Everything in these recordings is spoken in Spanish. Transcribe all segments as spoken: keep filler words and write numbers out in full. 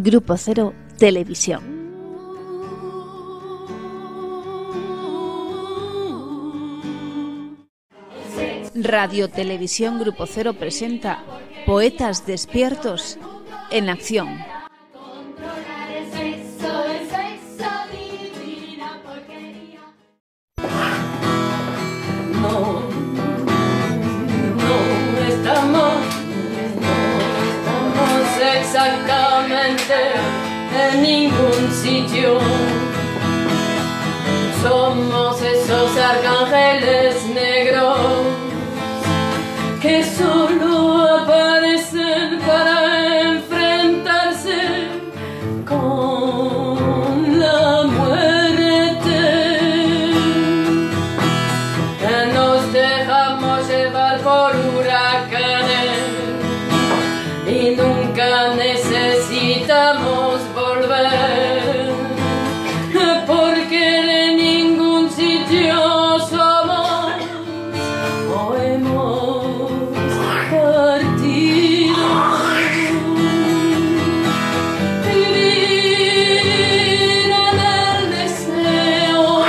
Grupo Cero Televisión. Radio Televisión Grupo Cero presenta Poetas Despiertos en Acción. No, no estamos, no estamos exactamente en ningún sitio. Somos esos arcángeles negros que solo aparecen para enfrentarse con la muerte. Que nos dejamos llevar por huracanes y nunca necesitamos volver, porque de ningún sitio somos o hemos partido. Vivir en el deseo,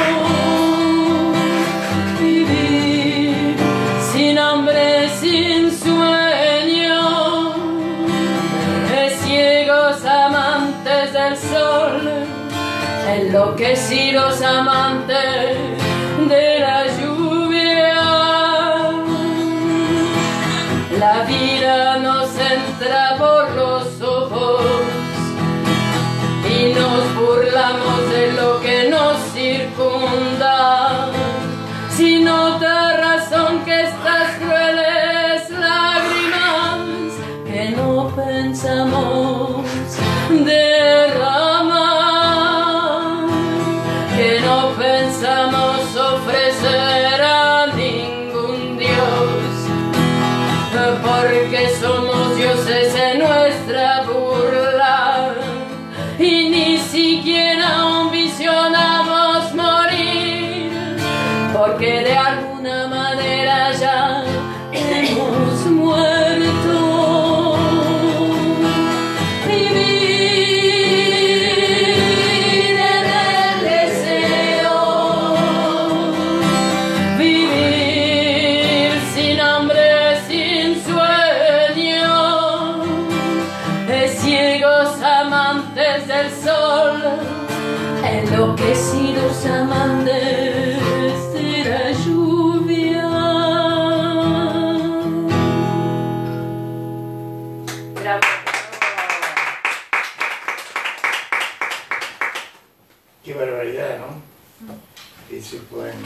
vivir sin hambre, sin sueño, de ciegos amantes del sol, enloquecidos amantes de la lluvia. La vida nos entra por los ojos y nos burlamos de lo que nos circunda, sin otra razón que estas crueles lágrimas que no pensamos derramar, que no pensamos ofrecer a ningún dios, porque somos dioses en nuestra burla y ni siquiera ambicionamos morir, porque de alguna manera ya hemos muerto. Vivir en el deseo, vivir sin hambre, sin sueño, de ciegos amantes del sol, enloquecidos amantes de la lluvia. Bravo. Qué barbaridad, ¿no? Ese poema.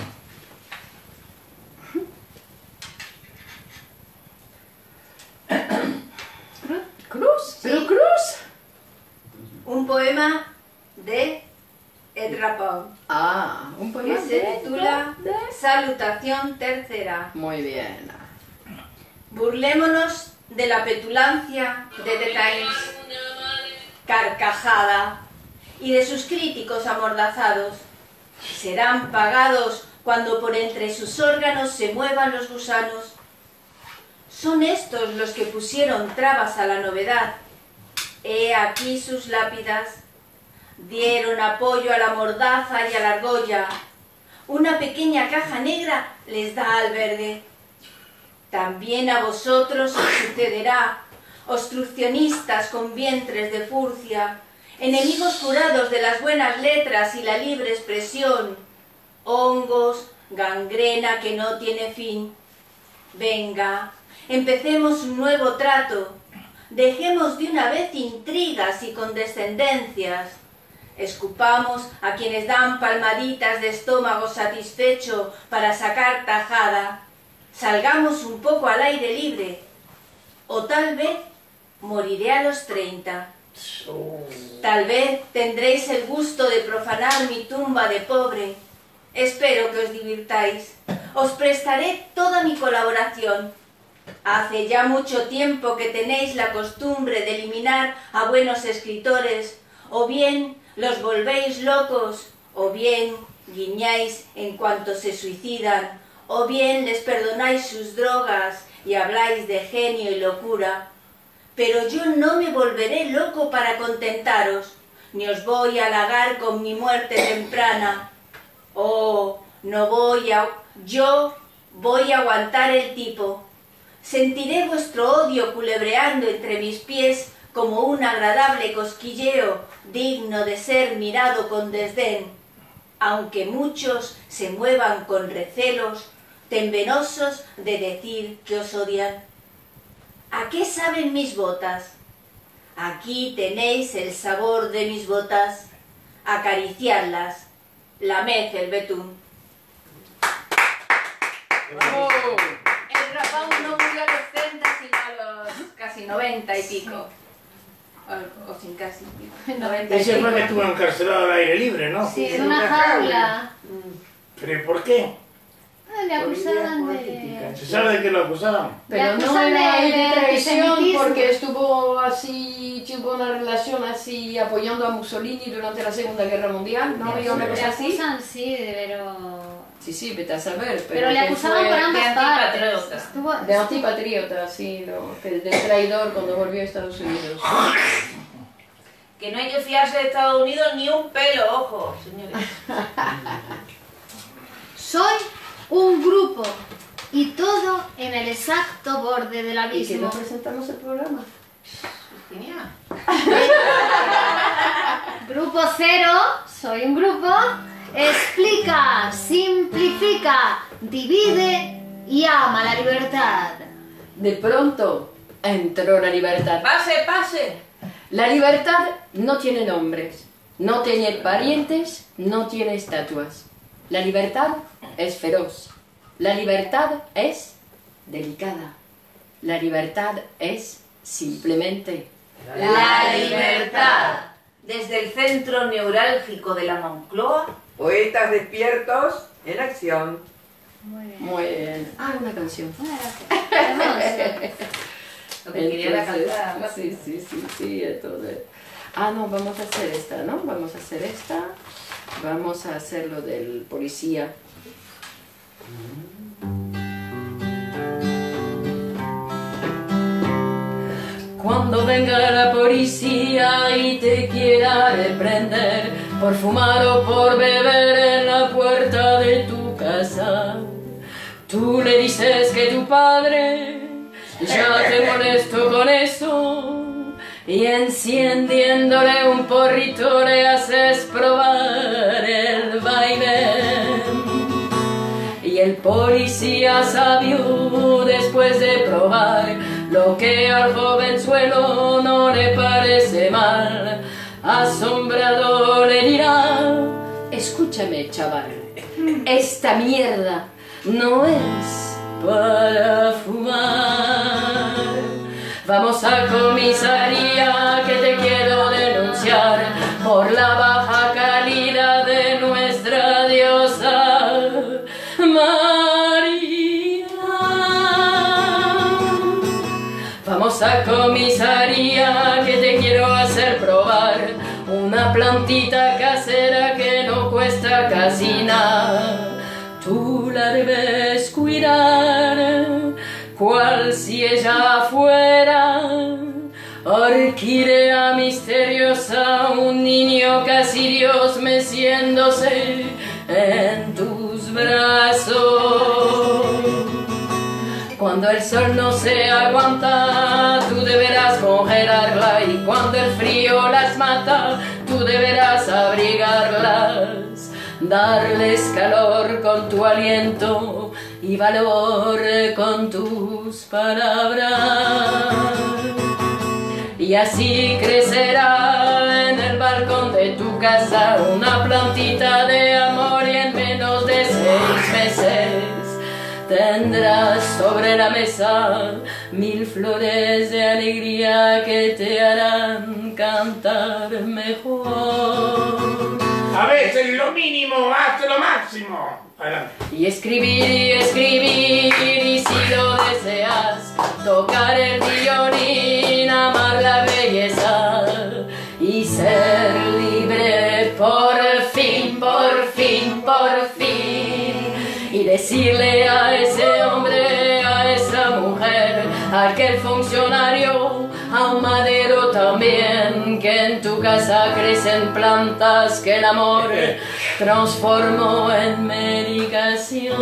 Cruz, pero Cruz. Un poema de Edgar Poe Ah, un poema que se de- titula de- Salutación Tercera. Muy bien. Burlémonos de la petulancia de The Times, carcajada, y de sus críticos amordazados. Serán pagados cuando por entre sus órganos se muevan los gusanos. Son estos los que pusieron trabas a la novedad. He aquí sus lápidas. Dieron apoyo a la mordaza y a la argolla. Una pequeña caja negra les da albergue. También a vosotros os sucederá, obstruccionistas con vientres de furcia, enemigos jurados de las buenas letras y la libre expresión, hongos, gangrena que no tiene fin. Venga, empecemos un nuevo trato, dejemos de una vez intrigas y condescendencias, escupamos a quienes dan palmaditas de estómago satisfecho para sacar tajada, salgamos un poco al aire libre, o tal vez moriré a los treinta. Tal vez tendréis el gusto de profanar mi tumba de pobre. Espero que os divirtáis. Os prestaré toda mi colaboración. Hace ya mucho tiempo que tenéis la costumbre de eliminar a buenos escritores, o bien los volvéis locos, o bien guiñáis en cuanto se suicidan, o bien les perdonáis sus drogas y habláis de genio y locura. pero yo no me volveré loco para contentaros, ni os voy a halagar con mi muerte temprana. Oh, no voy a... yo voy a aguantar el tipo. Sentiré vuestro odio culebreando entre mis pies como un agradable cosquilleo digno de ser mirado con desdén, aunque muchos se muevan con recelos, temenosos de decir que os odian. ¿A qué saben mis botas? Aquí tenéis el sabor de mis botas. Acariciadlas, lamed el betún. ¡Bravo! El rapaz no murió a los treinta, sino a los casi noventa y pico. O, o sin casi, noventa y Ese fue que pico. estuvo encarcelado al aire libre, ¿no? Sí, en una jaula. ¿Pero por qué? Ah, le acusaban de... ¿Se sabe de qué lo acusaban? Pero Le no acusan era de- de de traición antisemitismo. porque estuvo así, tuvo una relación así apoyando a Mussolini durante la Segunda Guerra Mundial, ¿no? Y una Le cosa así. acusan, sí, pero... Sí, sí, vete a saber. Pero, Pero le que acusaban fue por ambas de partes. antipatriota. Estuvo... de antipatriota, sí, ¿no? Que de traidor cuando volvió a Estados Unidos. Que no hay que fiarse de Estados Unidos ni un pelo, ojo, señores. Soy un grupo y todo en el exacto borde del ¿Y que abismo. nos presentamos el programa? Genial. Grupo cero, soy un grupo, explica, simplifica, divide y ama la libertad. De pronto entró la libertad. Pase, pase. La libertad no tiene nombres, no tiene parientes, no tiene estatuas. La libertad es feroz. La libertad es delicada. La libertad es simplemente La libertad. Desde el centro neurálgico de la Moncloa. Poetas despiertos en acción. Muy bien. muy bien. Ah, una canción. Muchas gracias. Lo que quería era Entonces, cantar. sí, sí, sí, sí, entonces. Ah, no, vamos a hacer esta, ¿no? Vamos a hacer esta. Vamos a hacer lo del policía. Cuando venga la policía y te quiera reprender por fumar o por beber en la puerta de tu casa, tú le dices que tu padre ya te molestó con eso y encendiéndole un porrito le haces probar el vaivén. Y el policía sabio, después de probar lo que al jovenzuelo no le parece mal, asombrado le dirá: escúchame, chaval, esta mierda no es para fumar. Vamos a comisaría que te quiero denunciar por la baja calidad de nuestra diosa María. Vamos a comisaría que te quiero hacer probar una plantita casera que no cuesta casi nada. Tú la debes cuidar, cual si ella fuera orquídea misteriosa, un niño casi Dios meciéndose en tus brazos. Cuando el sol no se aguanta, tú deberás congelarla, y cuando el frío las mata, tú deberás abrigarlas, darles calor con tu aliento y valor con tus palabras. Y así crecerá en el balcón de tu casa una plantita de amor, y en menos de seis meses tendrás sobre la mesa mil flores de alegría que te harán cantar mejor. A veces lo mínimo hace lo máximo. Adelante. Y escribir y escribir, y si lo deseas, tocar el violín, amar la belleza y ser libre por fin, por fin, por fin. Y decirle a ese hombre, a esa mujer, a aquel funcionario, a un madero también, que en tu casa crecen plantas que el amor transformó en medicación.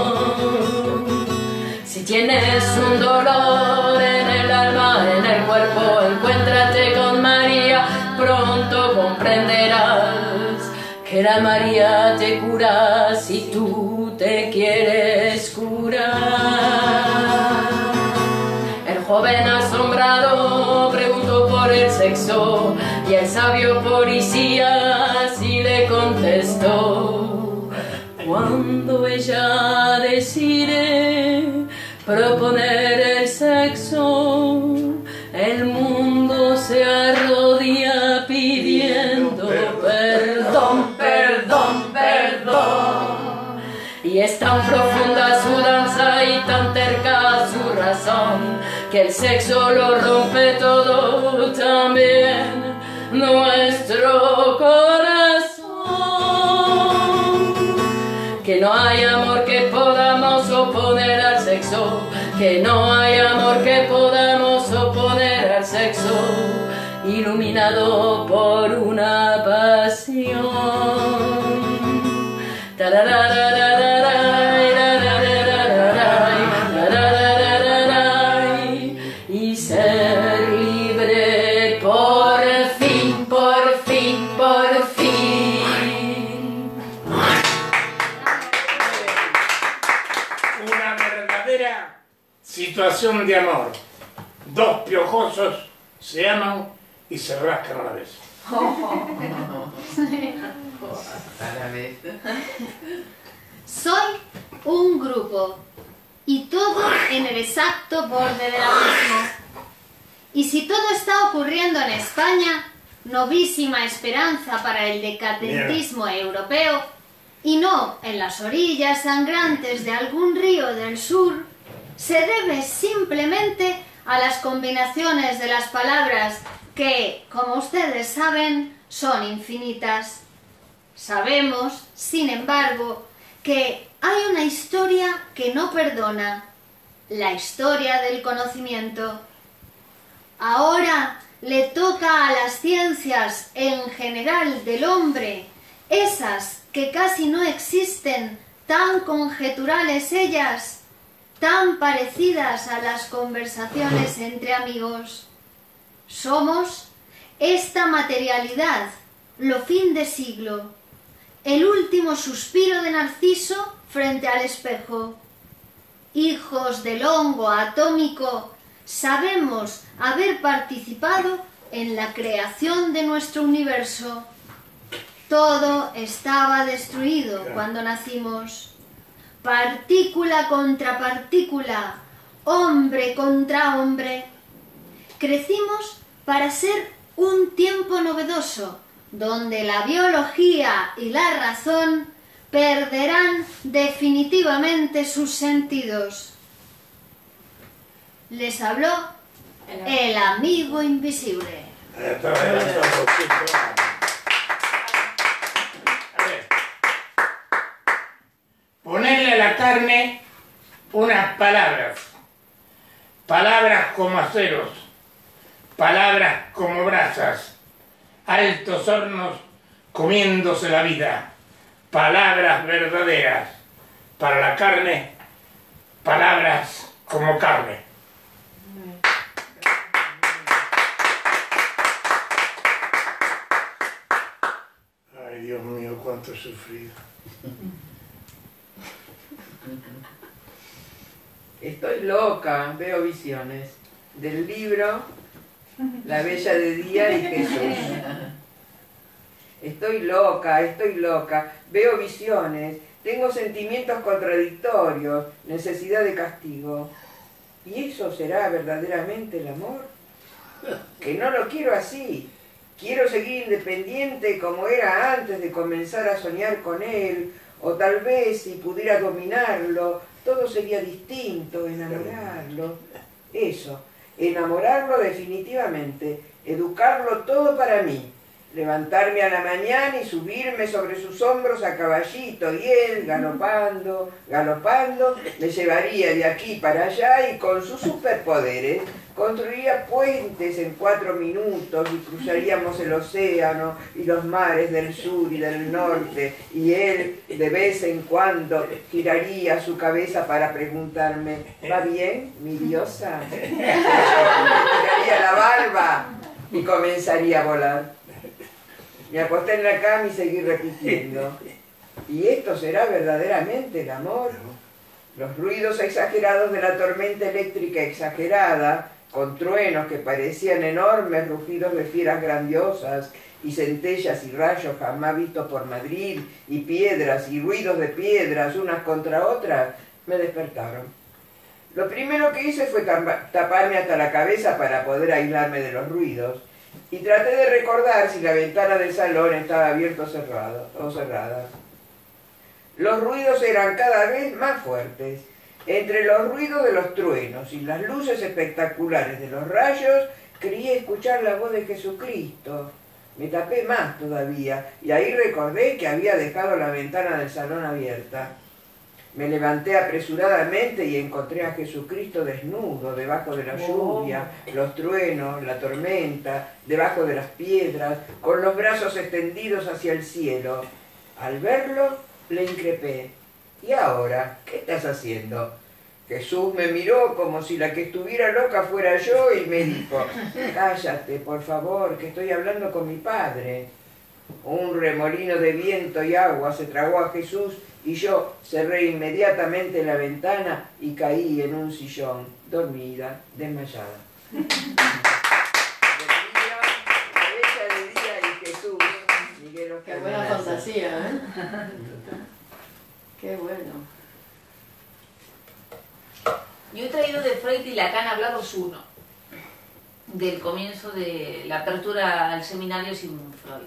Si tienes un dolor en el alma, en el cuerpo, encuéntrate con María, pronto comprenderás que la María te cura si tú te quieres curar. El joven asombrado preguntó por el sexo y el sabio policía así le contestó: cuando ella decide proponer el sexo, el mundo se arrodilla pidiendo perdón, perdón, perdón. Y es tan profunda su danza y tan terca su razón, que el sexo lo rompe todo, también nuestro corazón. Que no hay amor que podamos oponer al sexo, que no hay amor que podamos oponer al sexo, iluminado por una pasión. Y ser libre por fin, por fin, por fin. Una verdadera situación de amor. Dos piojosos se aman y se rascan a la vez. A la vez. Soy un grupo y todo en el exacto borde del abismo. Y si todo está ocurriendo en España, novísima esperanza para el decadentismo europeo, y no en las orillas sangrantes de algún río del sur, se debe simplemente a las combinaciones de las palabras que, como ustedes saben, son infinitas. Sabemos, sin embargo, que hay una historia que no perdona, la historia del conocimiento. Ahora le toca a las ciencias en general del hombre, esas que casi no existen, tan conjeturales ellas, tan parecidas a las conversaciones entre amigos. Somos esta materialidad, lo fin de siglo, el último suspiro de Narciso frente al espejo. Hijos del hongo atómico, sabemos haber participado en la creación de nuestro universo. Todo estaba destruido cuando nacimos. Partícula contra partícula, hombre contra hombre. Crecimos para ser un tiempo novedoso, donde la biología y la razón perderán definitivamente sus sentidos. Les habló el amigo invisible. A ver. Ponerle a la carne unas palabras. Palabras como aceros. Palabras como brasas. Altos hornos comiéndose la vida. Palabras verdaderas. Para la carne, palabras como carne. Ay, Dios mío, cuánto he sufrido. Estoy loca, veo visiones. Del libro La Bella de Día y Jesús. Estoy loca, estoy loca, veo visiones, tengo sentimientos contradictorios, necesidad de castigo. ¿Y eso será verdaderamente el amor? Que no lo quiero así. Quiero seguir independiente como era antes de comenzar a soñar con él, o tal vez si pudiera dominarlo, todo sería distinto, enamorarlo. Eso, enamorarlo definitivamente, educarlo todo para mí. Levantarme a la mañana y subirme sobre sus hombros a caballito, y él, galopando, galopando, me llevaría de aquí para allá y con sus superpoderes Construiría puentes en cuatro minutos y cruzaríamos el océano y los mares del sur y del norte, y él de vez en cuando giraría su cabeza para preguntarme: ¿va bien, mi diosa? Me tiraría la barba y comenzaría a volar. Me acosté en la cama y seguí repitiendo: ¿y esto será verdaderamente el amor? Los ruidos exagerados de la tormenta eléctrica exagerada, con truenos que parecían enormes rugidos de fieras grandiosas, y centellas y rayos jamás vistos por Madrid, y piedras y ruidos de piedras unas contra otras, me despertaron. Lo primero que hice fue taparme hasta la cabeza para poder aislarme de los ruidos, y traté de recordar si la ventana del salón estaba abierta o cerrada. O cerrada. Los ruidos eran cada vez más fuertes. Entre los ruidos de los truenos y las luces espectaculares de los rayos, creí escuchar la voz de Jesucristo. Me tapé más todavía, y ahí recordé que había dejado la ventana del salón abierta. Me levanté apresuradamente y encontré a Jesucristo desnudo, debajo de la lluvia, los truenos, la tormenta, debajo de las piedras, con los brazos extendidos hacia el cielo. Al verlo, le increpé: ¿y ahora qué estás haciendo? Jesús me miró como si la que estuviera loca fuera yo y me dijo: cállate, por favor, que estoy hablando con mi Padre. Un remolino de viento y agua se tragó a Jesús y yo cerré inmediatamente la ventana y caí en un sillón, dormida, desmayada. De día, ella de día y Jesús, Miguel Oscar. Qué buena fantasía, ¿eh? Qué bueno. Yo he traído de Freud y Lacan hablados uno, del comienzo de la apertura al seminario Sigmund Freud.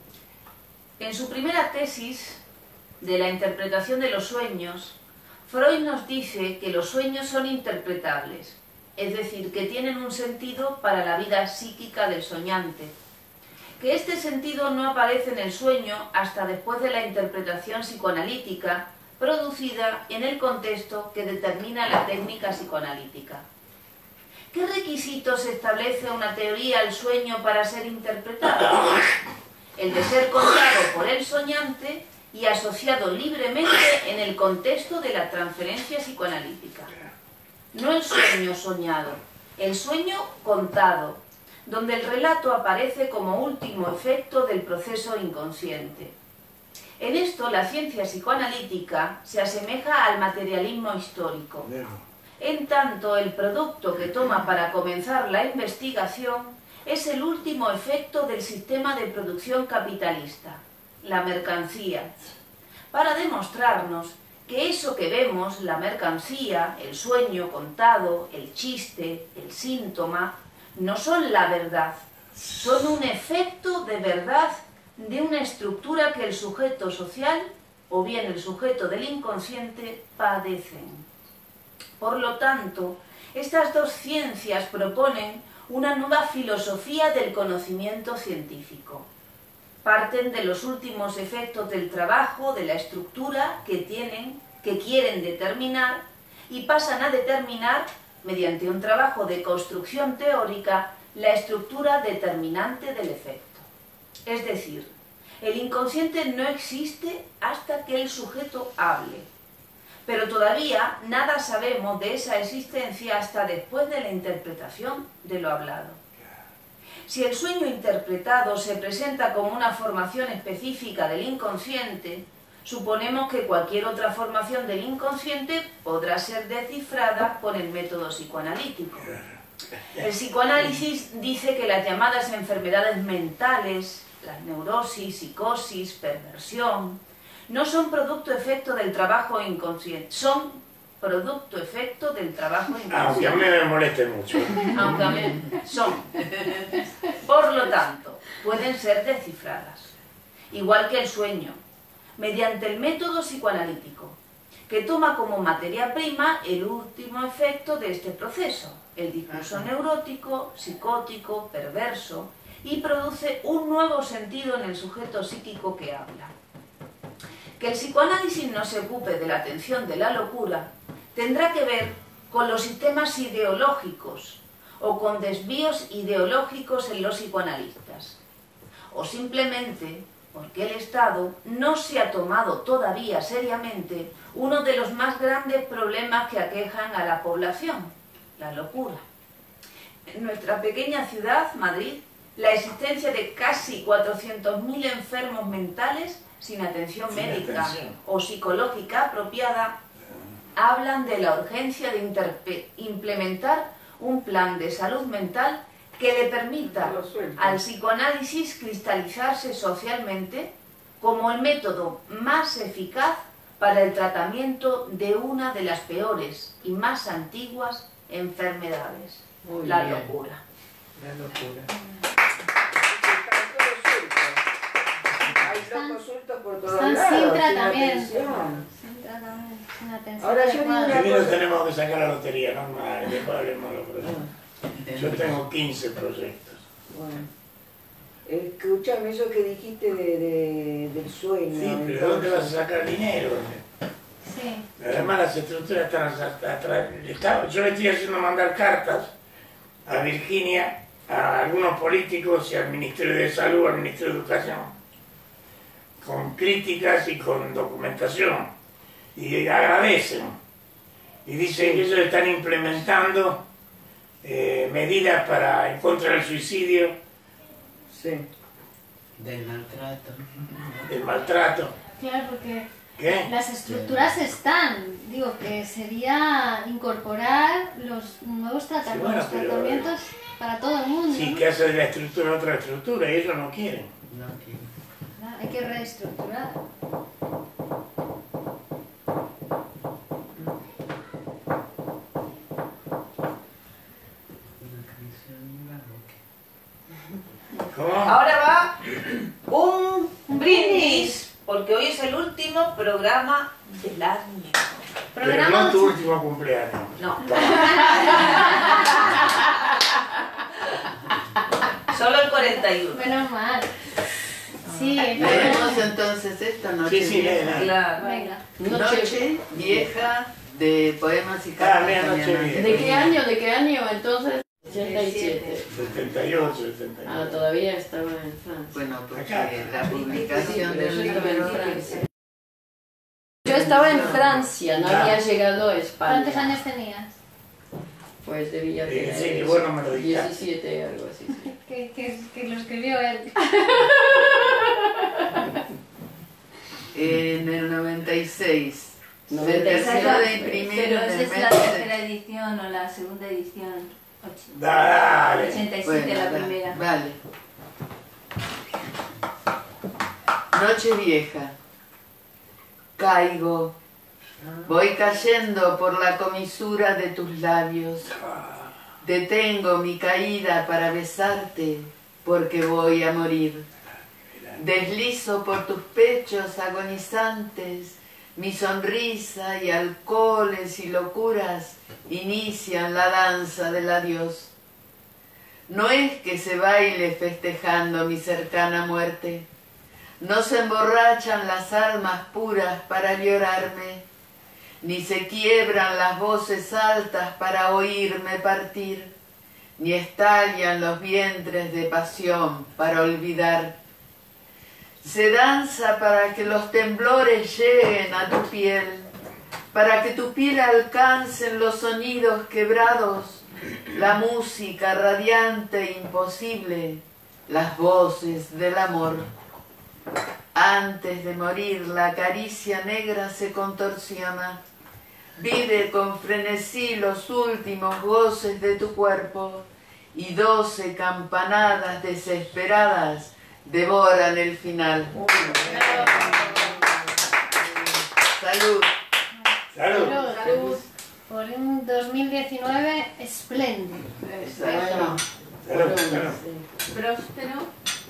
En su primera tesis de la interpretación de los sueños, Freud nos dice que los sueños son interpretables, es decir, que tienen un sentido para la vida psíquica del soñante, que este sentido no aparece en el sueño hasta después de la interpretación psicoanalítica producida en el contexto que determina la técnica psicoanalítica. ¿Qué requisitos establece una teoría al sueño para ser interpretada? El de ser contado por el soñante y asociado libremente en el contexto de la transferencia psicoanalítica. No el sueño soñado, el sueño contado, donde el relato aparece como último efecto del proceso inconsciente. En esto la ciencia psicoanalítica se asemeja al materialismo histórico. En tanto, el producto que toma para comenzar la investigación es el último efecto del sistema de producción capitalista, la mercancía, para demostrarnos que eso que vemos, la mercancía, el sueño contado, el chiste, el síntoma, no son la verdad, son un efecto de verdad de una estructura que el sujeto social o bien el sujeto del inconsciente padecen. Por lo tanto, estas dos ciencias proponen una nueva filosofía del conocimiento científico. Parten de los últimos efectos del trabajo, de la estructura que tienen, que quieren determinar, y pasan a determinar, mediante un trabajo de construcción teórica, la estructura determinante del efecto. Es decir, el inconsciente no existe hasta que el sujeto hable. Pero todavía nada sabemos de esa existencia hasta después de la interpretación de lo hablado. Si el sueño interpretado se presenta como una formación específica del inconsciente, suponemos que cualquier otra formación del inconsciente podrá ser descifrada con el método psicoanalítico. El psicoanálisis dice que las llamadas enfermedades mentales, las neurosis, psicosis, perversión, no son producto efecto del trabajo inconsciente, son producto efecto del trabajo inconsciente. Aunque a mí me moleste mucho. Aunque a mí son. Por lo tanto, pueden ser descifradas, igual que el sueño, mediante el método psicoanalítico, que toma como materia prima el último efecto de este proceso, el discurso neurótico, psicótico, perverso, y produce un nuevo sentido en el sujeto psíquico que habla. Que el psicoanálisis no se ocupe de la atención de la locura tendrá que ver con los sistemas ideológicos o con desvíos ideológicos en los psicoanalistas, o simplemente porque el Estado no se ha tomado todavía seriamente uno de los más grandes problemas que aquejan a la población, la locura. En nuestra pequeña ciudad, Madrid, la existencia de casi cuatrocientos mil enfermos mentales sin atención Sin médica atención. o psicológica apropiada hablan de la urgencia de implementar un plan de salud mental que le permita al psicoanálisis cristalizarse socialmente como el método más eficaz para el tratamiento de una de las peores y más antiguas enfermedades, Muy la bien. locura. La locura. Están todos sueltos. Hay locos sueltos por todos Están lados. sin tratamiento. atención. Sin tratamiento, sin atención Ahora yo digo adecuada. una Primero cosa. tenemos que sacar la lotería normal, después hablemos de los proyectos. Yo tengo quince proyectos. Bueno. Escúchame eso que dijiste de, de- del sueño. Sí, pero ¿de entonces. dónde vas a sacar dinero? Sí. Además las estructuras están atrás. Está- Yo le estoy haciendo mandar cartas a Virginia, a algunos políticos y al Ministerio de Salud, al Ministerio de Educación, con críticas y con documentación. Y agradecen. Y dicen que ellos están implementando eh, medidas para en contra del suicidio, Sí. Del maltrato. del maltrato. Claro, porque ¿Qué? las estructuras están. Digo que sería incorporar los nuevos trata- Sí, bueno, los pero, tratamientos para todo el mundo. Sí, ¿no? que hace de la estructura otra estructura y ellos no quieren. No quiero. Claro, hay que reestructurar. Una canción en la boca. ¿Cómo? Ahora va un brindis, porque hoy es el último programa del año. Pero Programa no tu ocho. último cumpleaños. No. Solo el cuarenta y uno. Menos mal. Sí, Leemos entonces esta noche Sí, sí, vieja. lee, lee. Claro. venga. Noche vieja de poemas y Ah, cartas mira, Noche italianas. Vieja. ¿De qué año? ¿De qué año entonces? ochenta y siete. setenta y ocho, setenta y Ah, nueve. todavía estaba en Francia. Bueno, porque Acá. la publicación Pero del yo estaba libro en Francia. Yo estaba en Francia, no Ah. había llegado a España. ¿Cuántos años tenías? Pues debía Sí, tener sí, que vos no me lo dijiste. diecisiete, algo así. Sí. Que, que, que lo escribió él. en el noventa y seis. noventa y Se seis. terminó de imprimir Pero en esa el es la mes tercera de... edición o la segunda edición. Och- Dale. ochenta y siete Bueno, la da- primera. vale. Noche vieja. Caigo. Voy cayendo por la comisura de tus labios. Detengo mi caída para besarte, porque voy a morir. Deslizo por tus pechos agonizantes, mi sonrisa y alcoholes y locuras inician la danza del adiós. No es que se baile festejando mi cercana muerte, no se emborrachan las almas puras para llorarme, ni se quiebran las voces altas para oírme partir, ni estallan los vientres de pasión para olvidar. Se danza para que los temblores lleguen a tu piel, para que tu piel alcancen los sonidos quebrados, la música radiante e imposible, las voces del amor. Antes de morir, la caricia negra se contorsiona. Vive con frenesí los últimos goces de tu cuerpo y doce campanadas desesperadas devoran el final. Salud. Salud. Salud. Por un dos mil diecinueve espléndido. Exacto. Salud. Salud. Próspero.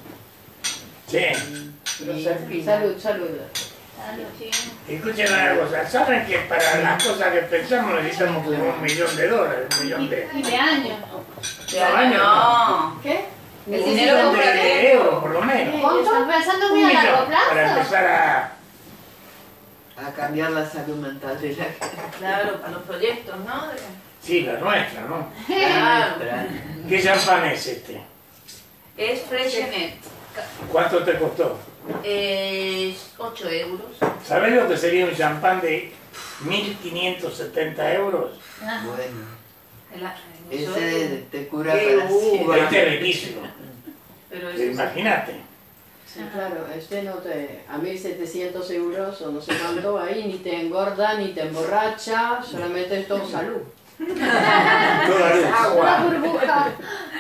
Sí. Salud, salud. Escuchen una cosa. ¿Saben que para las cosas que pensamos necesitamos como un millón de dólares? Un millón de, Y de años. De año no. ¿Qué? El un dinero millón compra de tiempo. euros, por lo menos. ¿Están pensando Un muy a largo millón para plazo? empezar a... A cambiar la salud mental de la gente. Claro, para los proyectos, ¿no? De- Sí, la nuestra, ¿no? Claro. ¿Qué champán es este? Es Freshenet. ¿Cuánto te costó? Es ocho euros. ¿Sabés lo que sería un champán de mil quinientos setenta euros? Bueno, El- eso ese es- te cura Qué para uva. siempre. Este es riquísimo. Pero eso es- Imagínate. Sí, claro, este no te, a mil setecientos euros o no sé cuánto ahí, ni te engorda, ni te emborracha, solamente es todo salud. Toda luz. Una Agua. burbuja.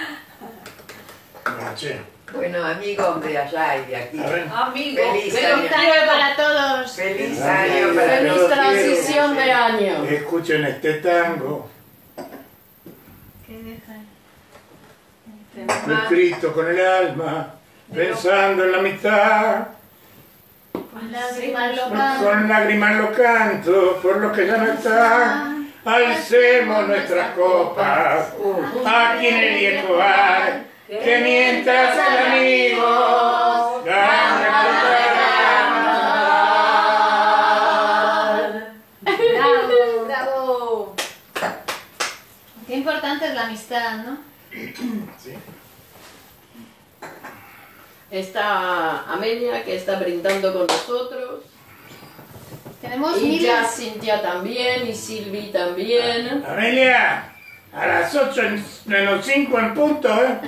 Ah, che. Bueno, amigos de allá y de aquí. A ver. Amigo, Feliz pero año. Feliz año para todos. Feliz Ay, año ay, para ay, Feliz todos. transición de año. Escuchen este tango, escrito con el alma, pensando en la amistad. Con lágrimas Con locas. lágrimas lo canto por lo que ya no está. Alcemos nuestras copas aquí en el viejo bar. Que mientras el amigo gana Bravo, bravo. Qué importante es la amistad, ¿no? Sí. Está Amelia que está brindando con nosotros. Tenemos Y ya miles, Cintia también, y Silvi también. Amelia, a las ocho menos cinco en punto, ¿eh?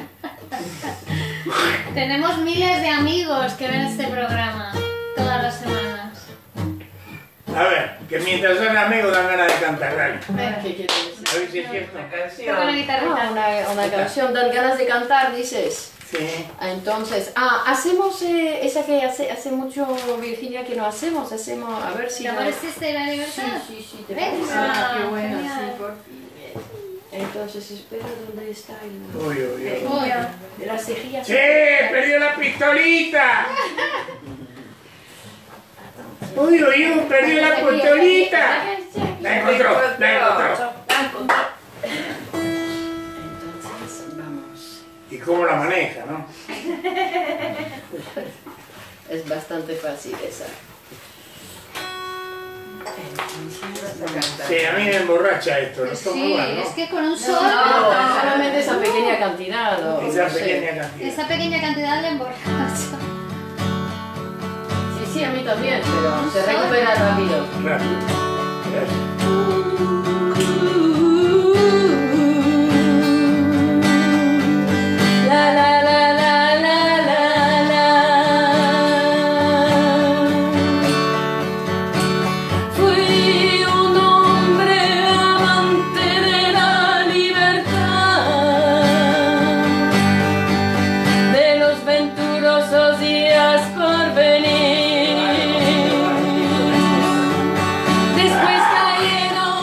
tenemos miles de amigos que ven este programa todas las semanas. A ver, que mientras son amigos dan ganas de cantar, dale. ¿Qué quieres decir? A ver si es cierto. Una Toca la canción. guitarrita. Ah, una, una canción, dan ganas de cantar, dices. Sí. Ah, entonces, ah, hacemos eh, esa que hace, hace mucho Virginia que no hacemos, hacemos, a ver si... ¿Te no- amor existe la Sí, libertad? sí, sí, te Venga, parece. Ah, qué bueno, genial. sí, por fin. Entonces, espera, ¿dónde está el...? Uy, uy, uy. Uy, De las cejillas. ¡Che! ¡Perdió la pistolita! ¡Uy, uy, uy! ¡Perdió la pistolita! La encontró, la encontró. Entonces, vamos. ¿Y cómo la maneja, no? Es bastante fácil esa. Sí, a mí me emborracha esto, no tomo sí, mal, ¿no? es que con un No, sol, solamente esa pequeña cantidad. o Esa no sé. pequeña cantidad. esa pequeña cantidad de emborracho. Sí, sí, a mí también, pero se recupera rápido. Rápido. Gracias. La la la la la la la. Fui un hombre amante de la libertad, de los venturosos días por venir. Después cayeron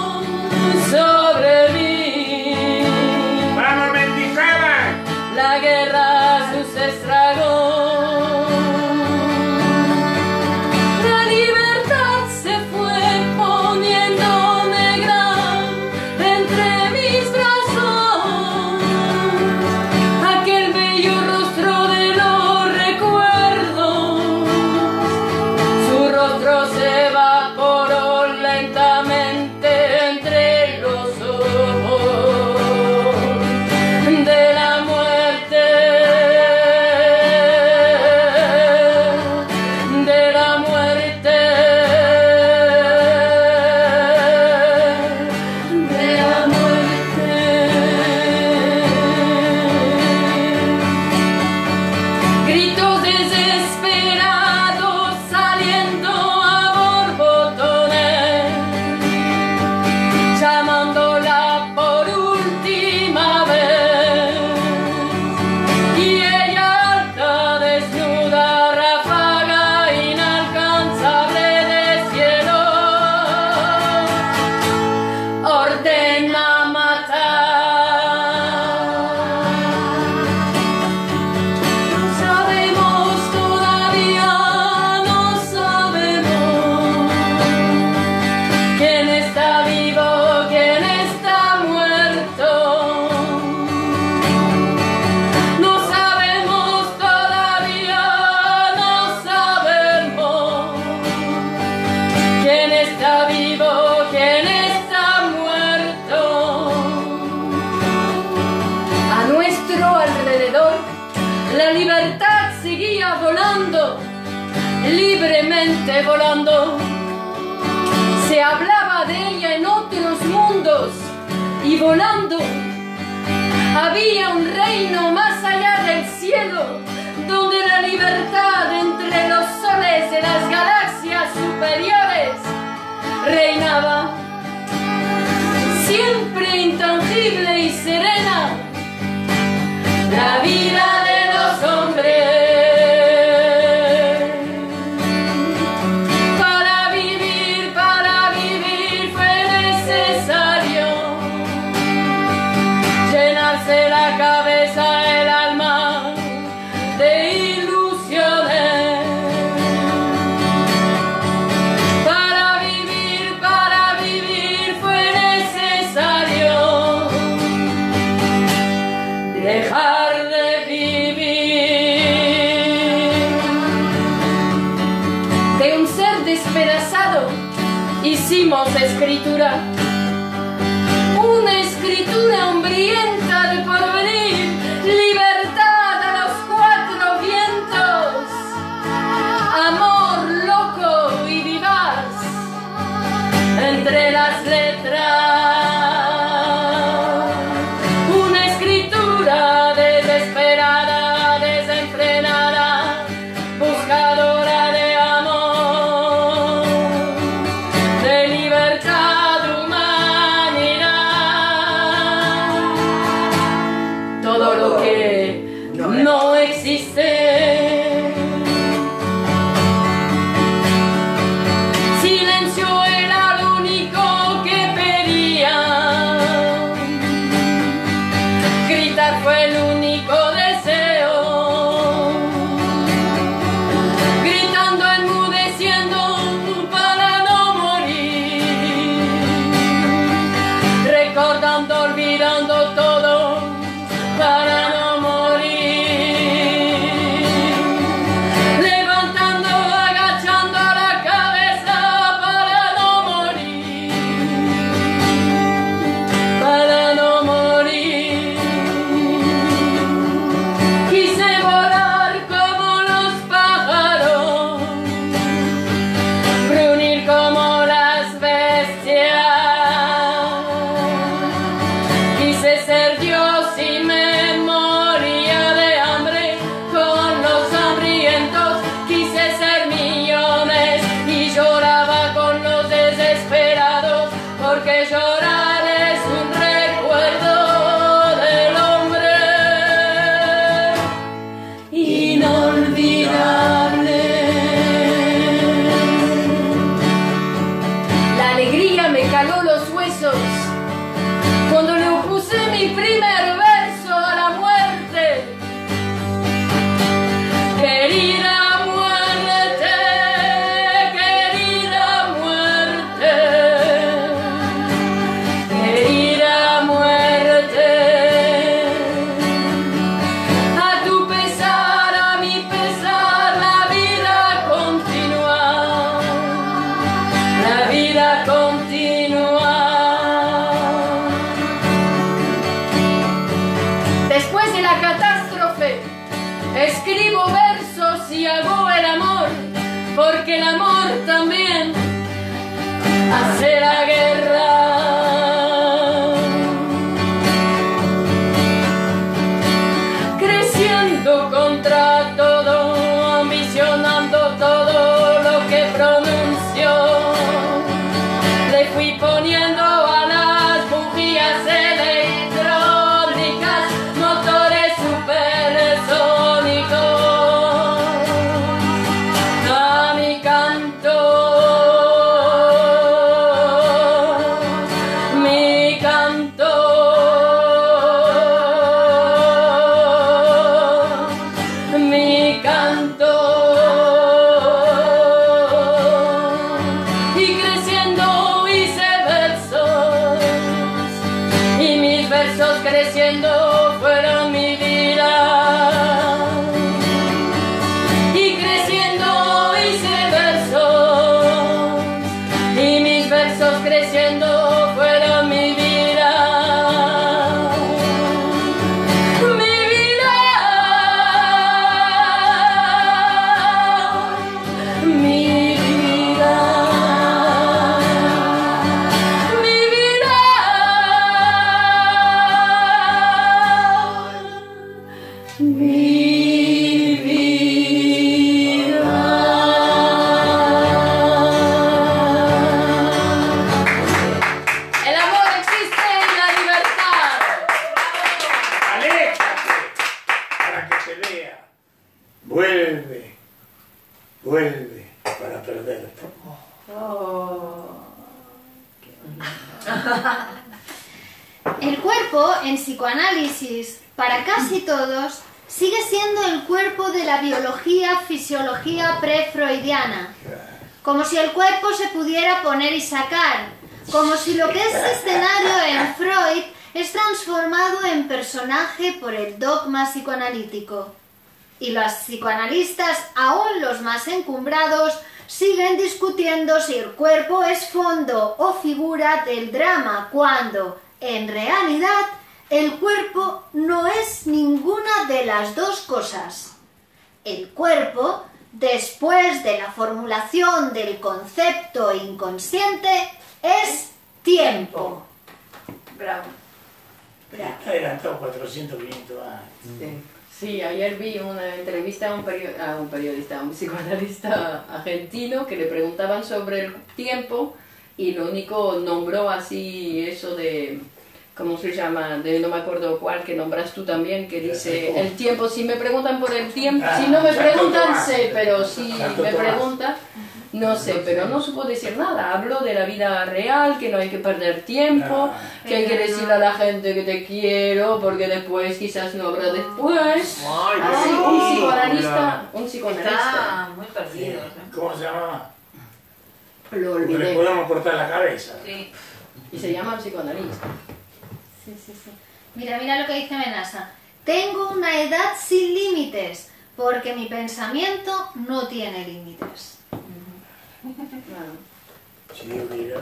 libremente volando. Se hablaba de ella en otros mundos y volando. Había un reino más allá del cielo, donde la libertad entre los soles de las galaxias superiores reinaba. Siempre intangible y serena, la vida de los hombres. Para vivir, para vivir fue necesario llenarse la cabeza, el alma de ilusiones. Para vivir, para vivir fue necesario dejar de vivir. De un ser despedazado hicimos escritura, una escritura hambrienta de porvenir, libertad a los cuatro vientos, amor loco y vivaz entre las letras, una escritura desesperada, desenfrenada, buscadora de amor, de libertad, humanidad, todo lo que no existe. Silencio era lo único que pedía, gritar fue el único deseo, gritando, enmudeciendo para no morir, recordando, olvidando todo para no morir, levantando, agachando la cabeza para no morir, para no morir. Quise volar como los pájaros, reunir como las bestias. Quise ser Dios y me moría de hambre con los hambrientos. Quise ser millones y lloraba con los desesperados, porque llorar es un recuerdo del hombre inolvidable. La alegría me caló los huesos cuando le opuse mi primer verso a la muerte. Querida muerte, querida muerte, querida muerte, a tu pesar, a mi pesar, la vida continúa, la vida continúa. Después de la catástrofe, escribo versos y hago el amor, porque el amor también hace la guerra. Creciendo contra todo, ambicionando todo lo que pronunció, le fui poniendo a las bujías electrónicas motores supersónicos. A mi canto, mi canto, mi canto. Y creciendo hice versos, y mis versos creciendo fueron mi vida. Y creciendo hice versos, y mis versos creciendo fueron mi vida. Mi vida, vuelve para perderte. Oh. El cuerpo, en psicoanálisis, para casi todos, sigue siendo el cuerpo de la biología, fisiología pre-freudiana. Como si el cuerpo se pudiera poner y sacar. Como si lo que es escenario en Freud es transformado en personaje por el dogma psicoanalítico. Y los psicoanalistas, aún los más encumbrados, siguen discutiendo si el cuerpo es fondo o figura del drama, cuando, en realidad, el cuerpo no es ninguna de las dos cosas. El cuerpo, después de la formulación del concepto inconsciente, es tiempo. Bravo. Está adelantado cuatrocientos, quinientos años. Sí. Sí, ayer vi una entrevista a un, perio a un periodista, a un psicoanalista argentino que le preguntaban sobre el tiempo y lo único nombró así eso de, ¿cómo se llama? De no me acuerdo cuál, que nombras tú también, que dice el tiempo, si me preguntan por el tiempo, Ah, si no me Santo preguntan Tomás. sé, pero si Santo me Tomás. preguntan, no sé, pero no supo decir nada. Habló de la vida real, que no hay que perder tiempo, que hay que decirle a la gente que te quiero, porque después quizás no habrá después. Ay, Así, qué un película. psicoanalista, un psicoanalista. Está muy perdido. ¿eh? ¿Cómo se llamaba? Lo Porque le olvidé. podemos cortar la cabeza. Sí. Y se llama psicoanalista. Sí, sí, sí. Mira, mira lo que dice Menasa. Tengo una edad sin límites, porque mi pensamiento no tiene límites. Sí, yo quería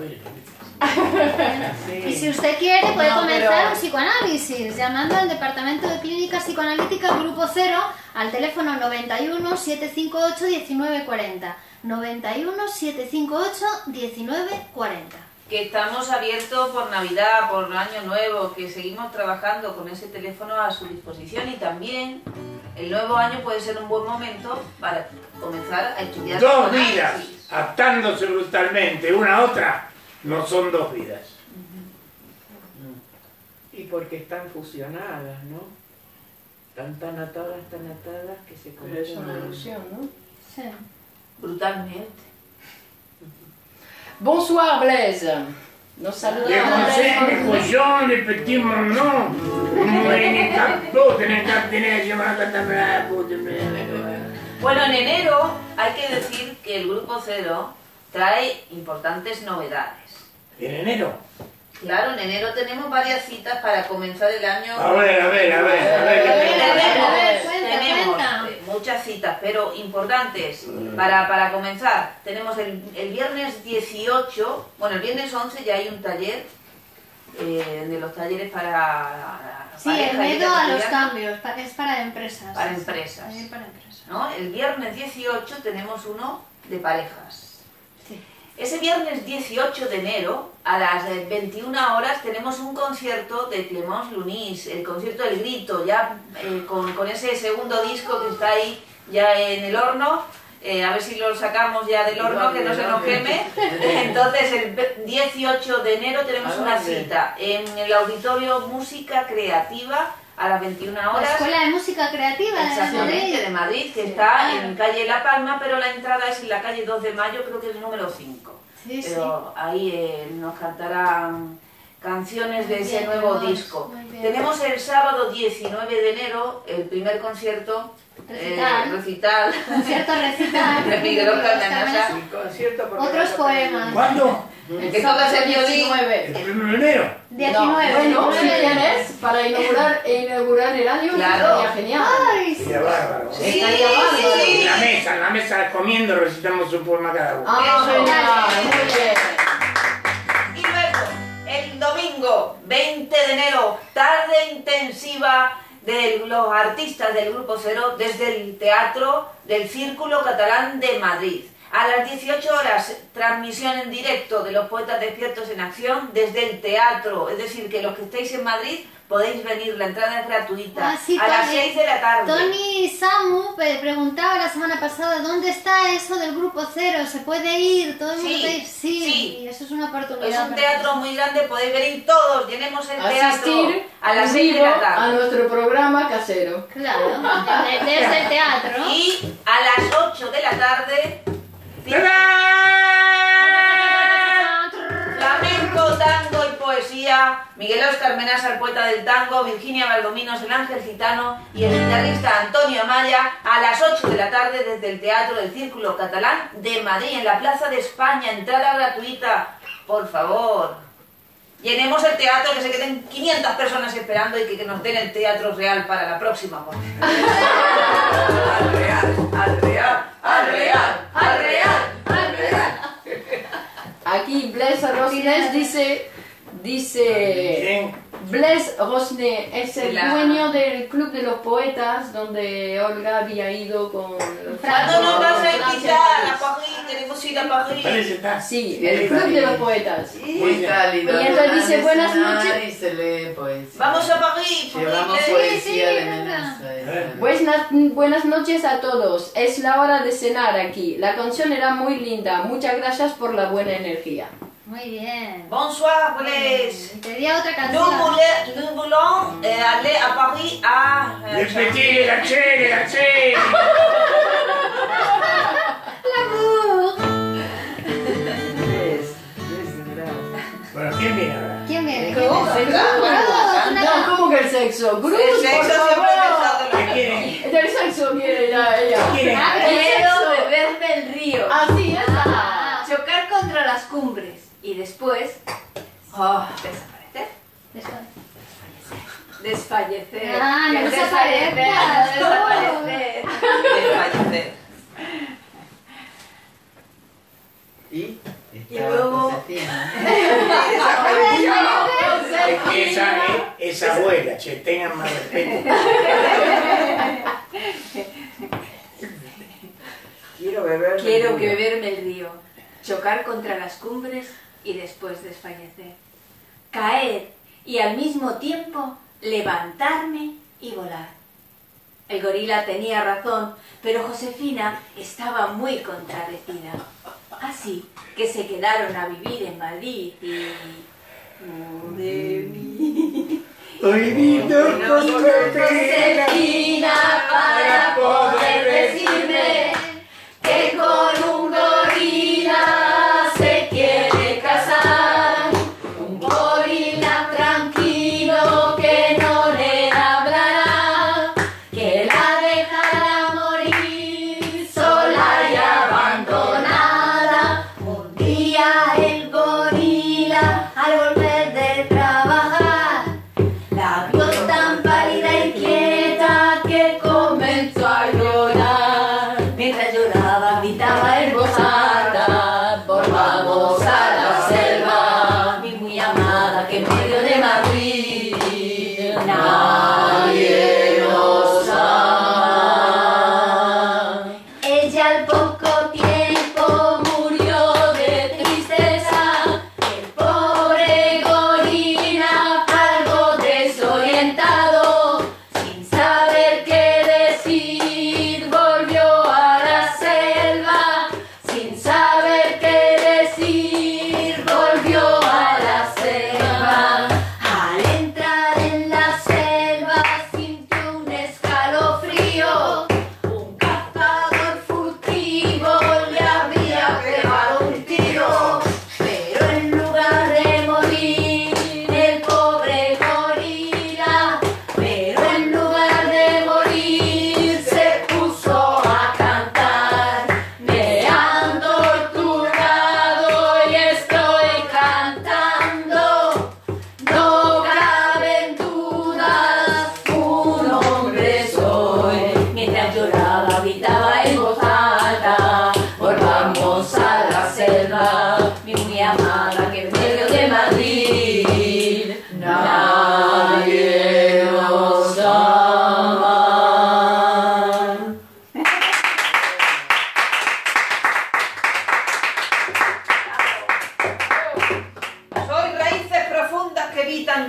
ver. Y si usted quiere, puede No, comenzar pero- un psicoanálisis, llamando al Departamento de Clínica Psicoanalítica Grupo Cero al teléfono noventa y uno, setecientos cincuenta y ocho, diecinueve cuarenta. noventa y uno, setecientos cincuenta y ocho, diecinueve cuarenta. Que estamos abiertos por Navidad, por Año Nuevo, que seguimos trabajando con ese teléfono a su disposición, y también el nuevo año puede ser un buen momento para comenzar a estudiar Dos psicoanálisis. vidas atándose brutalmente una a otra no son dos vidas. Y porque están fusionadas, ¿no? Están tan atadas, tan atadas que se Pero es una confunden. ilusión, ¿no? Sí. Brutalmente. Bonsoir Blaise. Nos Les saludamos. conseils, les cochons, les petits monos, les captos, tenés que tener llamada también. Bueno, en enero hay que decir que el Grupo Cero trae importantes novedades. ¿En enero? Claro, en enero tenemos varias citas para comenzar el año. A ver, a ver, a ver, a ver. A ver, ¿qué a ver, tenemos? a ver, cuenta, Tenemos cuenta. eh, muchas citas, pero importantes para, para comenzar. Tenemos el, el viernes dieciocho, bueno, el viernes once ya hay un taller, eh, de los talleres para Sí, pareja el y miedo a los estudiantes, cambios, pa- es para empresas. Para sí, sí, empresas. taller para empresas. ¿no? El viernes dieciocho tenemos uno de parejas. Sí. Ese viernes dieciocho de enero, a las eh, veintiuna horas, tenemos un concierto de Clémence Lunis, el concierto del grito, ya eh, con, con ese segundo disco que está ahí ya en el horno. Eh, a ver si lo sacamos ya del horno, que no se nos queme. Entonces, el dieciocho de enero tenemos ¿A una dónde? cita en el Auditorio Música Creativa a las veintiuna La horas. Escuela de Música Creativa de Exactamente, Madrid. de Madrid, que está en calle La Palma, pero la entrada es en la calle dos de mayo, creo que es el número cinco. Sí, sí. Pero ahí eh, nos cantarán canciones de Muy ese bien, nuevo Clemons, disco. muy bien. Tenemos el sábado diecinueve de enero el primer concierto, Recital. eh, recital Concierto recital. de Miguel Oscar Menasa. El concierto por Otros la- poemas. ¿Cuándo? Que toca ese violín. diecinueve. El primero de enero. diecinueve. No, bueno, si diecinueve. quieres, para inaugurar, inaugurar el año, Claro. sería genial. Ay, sí. Sería bárbaro. Sí, Estaría bárbaro. sí. En la mesa, en la mesa comiendo recitamos un poema cada uno. Ah, Eso. genial, muy bien. Y luego, el domingo veinte de enero, tarde intensiva de los artistas del Grupo Cero desde el Teatro del Círculo Catalán de Madrid. A las dieciocho horas, transmisión en directo de los Poetas Despiertos en Acción desde el teatro. Es decir, que los que estéis en Madrid podéis venir, la entrada es gratuita, Ah, sí, a las Tony. seis de la tarde. Tony Samu pe- preguntaba la semana pasada dónde está eso del grupo cero, ¿se puede ir? ¿Todo el mundo Sí, puede ir? Sí, sí. y eso es una oportunidad. Es un para teatro nosotros. muy grande, podéis venir todos, llenemos el teatro Asistir a las en seis de vivo la a tarde. nuestro programa casero. Claro, de- desde el teatro. Y a las ocho de la tarde, flamenco, tango y poesía, Miguel Óscar Menasa, el poeta del tango, Virginia Valdominos, el ángel gitano y el guitarrista Antonio Amaya, a las ocho de la tarde desde el Teatro del Círculo Catalán de Madrid, en la Plaza de España, entrada gratuita. Por favor, llenemos el teatro, que se queden quinientas personas esperando y que, que nos den el teatro real para la próxima. Al real, al real, al real, al real, al real. Aquí Blaise Rosnes dice, dice, Bien. Blaise Rosnes es el La- dueño del Club de los Poetas, donde Olga había ido con los ¿Cuándo nos vas a Francia, invitar a París. París? Queremos ir a Parece París. está. Sí, Sí, el Club París. de los Poetas. Muy cálido. Y entonces dice, buenas noches. Y se lee poesía. Vamos a París. Llevamos París. poesía de sí, Menasa. Eh. Buenas, buenas noches a todos. Es la hora de cenar aquí. La canción era muy linda. Muchas gracias por la buena energía. Muy bien. Bonsoir, pues. Y te di otra Nous canción. voulons, nous voulons eh, aller a París a... eh, Le petit, le gaché, le gaché. Tres, tres tendrás. Bueno, ¿quién viene ahora? ¿Quién viene? ¿Cómo? ¿Quién viene? ¿Verdad? Todos, una- No, ¿cómo que el sexo? Gruz, El sexo por siempre favor. pensado ¿Qué en lo quieren? El sexo quiere ya ella. ¿Quieren? Quiero beberme el río, Así es. Ah, chocar contra las cumbres y después Oh, desaparecer, después. desfallecer. Ah, no Que desaparezcas, desaparecer, no. desaparecer. desfallecer. Y Y luego- Josefina. Es que esa es, es abuela, che, tengan más respeto. Quiero beber. Quiero que beberme el río, chocar contra las cumbres y después desfallecer. Caer y al mismo tiempo levantarme y volar. El gorila tenía razón, pero Josefina estaba muy contradecida. Así que se quedaron a vivir en Madrid y... Oh, de mí. Hoy vino con Josefina para poder decirme que con un gorila se quiere casar. Un gorila tranquilo que no le hablará, que la dejará morir sola y abandonada. Un día el gorila, al volver de trabajar, la vio tan pálida y quieta que comenzó a llorar. Mientras lloraba gritaba en voz alta: volvamos a la selva, mi muy amada, que en medio de Madrid nadie nos ama. Ella al poco tiempo murió de tristeza. El pobre gorila, algo desorientado, sin saber qué decir, volvió a la selva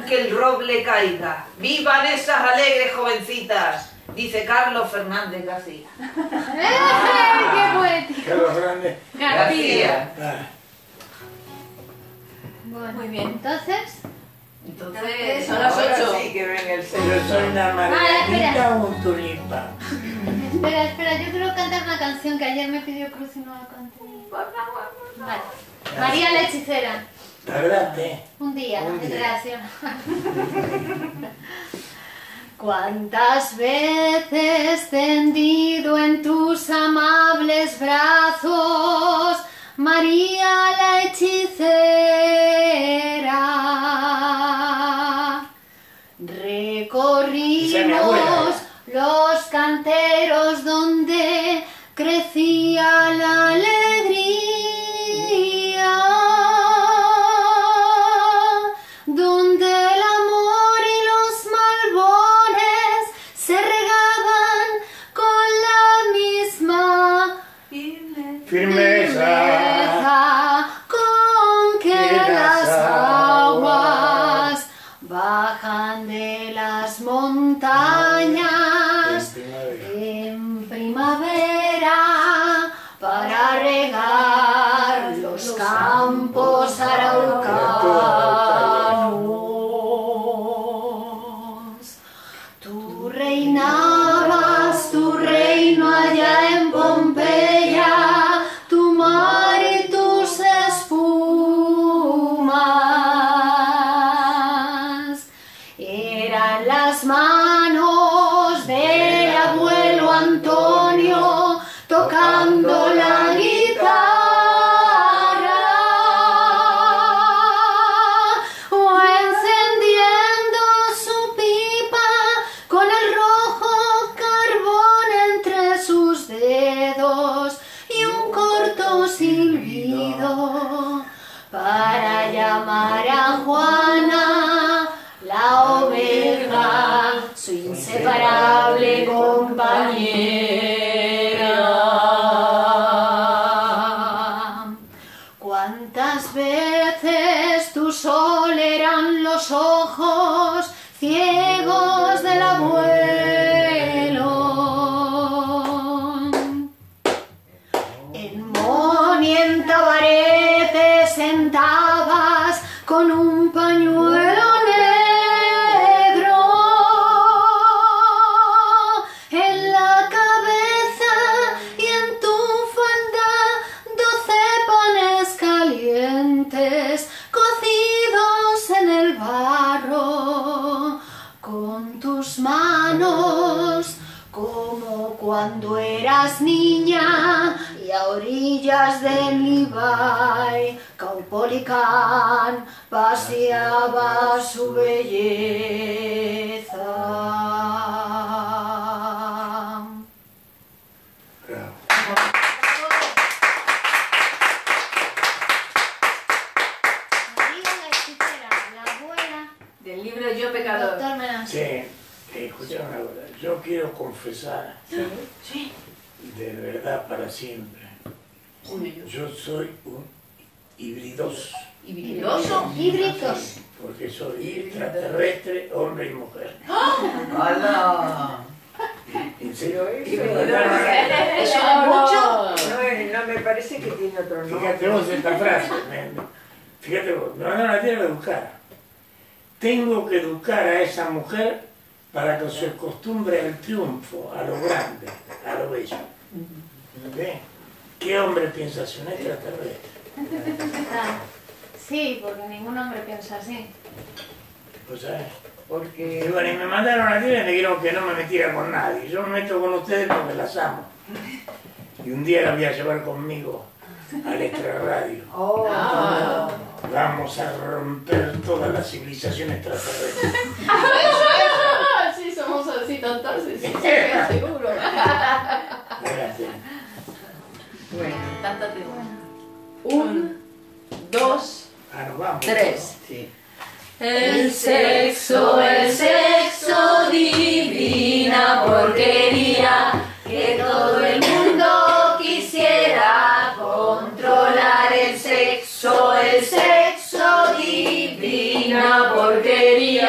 aunque el roble caiga. ¡Vivan esas alegres jovencitas! Dice Carlos Fernández García. ¡Eh! ¡Qué poético! Carlos Fernández García. Ah, Bueno, Muy bien. entonces... Entonces, son las Ahora ocho. sí que ven el yo sello. soy una margarita espera. o un tulipán. Espera, espera, yo quiero cantar una canción que ayer me pidió Cruz y no la canté. Vale. María la hechicera. La verdad, ¿eh? Un día, Un en día. relación. ¿Cuántas veces tendido en tus amables brazos, María la hechicera, recorrimos los canteros donde crecía la alegría, donde el amor y los malbones se regaban con la misma Firmeza. con que Que las las aguas aguas bajan de las montañas en primavera para regar los campos araucanos. Tú reinabas tu reino allá en Pompeya, tu mar y tus espumas eran las manos del abuelo Antonio tocando la guitarra o encendiendo su pipa con el rojo carbón entre sus dedos y un corto silbido para llamar a Juana, la oveja, su inseparable compañera. ¿Cuántas veces tu sol eran los ojos ciegos del abuelo? En Moni, en Tabaret te sentabas con un pañuelo negro en la cabeza y en tu falda doce panes calientes cocidos en el barro con tus manos, como cuando eras niña y a orillas del Ibai Caupolicán paseaba su belleza. Bravo. María la hechicera, la abuela Del libro Yo del Pecador. doctor Menacho. Sí, escucha una cosa. Yo quiero confesar, de verdad para siempre, yo soy un híbridos, ¿Hibridoso? Híbridos. porque soy extraterrestre, hombre y mujer. ¡Hala! ¿En serio es? Híbridos. ¿Eso No, es mucho? No, es- no me parece que tiene otro nombre. Fíjate vos esta frase, me- fíjate vos, me mandaron a tierra a educar. Tengo que educar a esa mujer para que se acostumbre al triunfo, a lo grande, a lo bello. ¿Ve? ¿Qué hombre piensa así? Un extraterrestre. Ah, sí, porque ningún hombre piensa así. Pues, ¿sabes? Y Porque bueno, y me mandaron a tierra y me dijeron que no me metiera con nadie. Yo me meto con ustedes porque las amo. Y un día la voy a llevar conmigo al extrarradio. oh, Ah. Vamos a romper toda la civilización extraterrestre. Ah, sí, somos así tantas, sí, sí, sí, seguro. Espérate. bueno, Cántate una. Un, dos, Ah, nos vamos. tres. sí. El sexo, el sexo, divina porquería, que todo el mundo quisiera controlar el sexo, el sexo, divina porquería.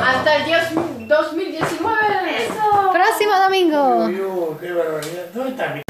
Hasta el dos mil diecinueve. Próximo domingo. Uy, uy, qué barbaridad. ¿Dónde está mi